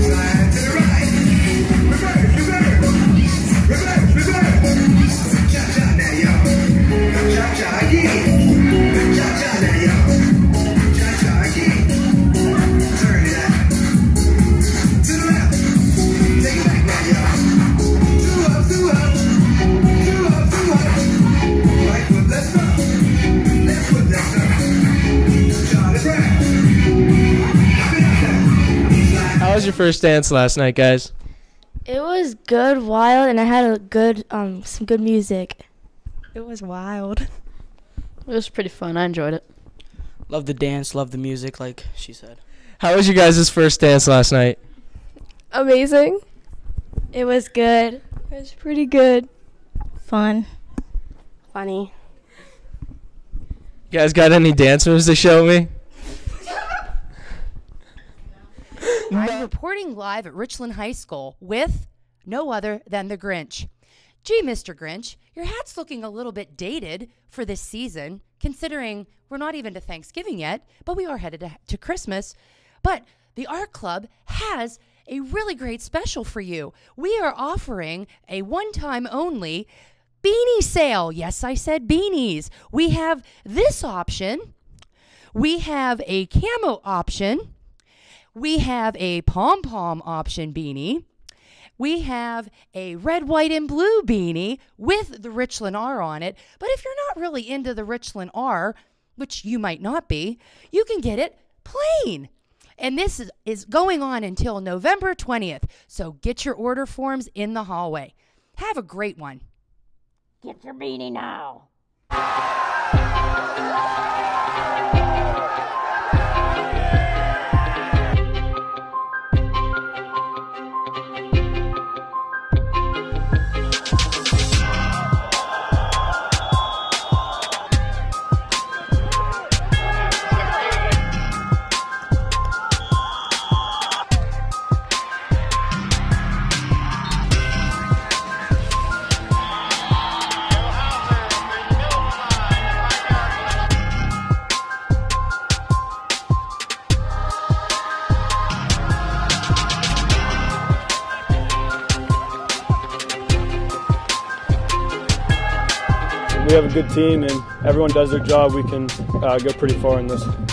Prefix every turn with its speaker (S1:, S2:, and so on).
S1: Slide to the right.
S2: was your first dance last night, guys?
S3: It was good, wild, and I had a good, some good music.
S1: It was wild.
S4: It was pretty fun. I enjoyed it.
S5: Love the dance, love the music, like she said.
S2: How was you guys' first dance last night?
S6: Amazing.
S3: It was good. It was pretty good.
S7: Fun.
S1: Funny.
S2: You guys got any dance moves to show me?
S8: I'm reporting live at Richland High School with no other than the Grinch. Gee, Mr. Grinch, your hat's looking a little bit dated for this season, considering we're not even to Thanksgiving yet, but we are headed to Christmas. But the Art Club has a really great special for you. We are offering a one-time only beanie sale. Yes, I said beanies. We have this option. We have a camo option. We have a pom-pom option beanie. We have a red, white, and blue beanie with the Richland R on it. But if you're not really into the Richland R, which you might not be, you can get it plain. And this is going on until November 20th. So get your order forms in the hallway. Have a great one.
S9: Get your beanie now.
S10: We have a good team and everyone does their job. We can go pretty far in this.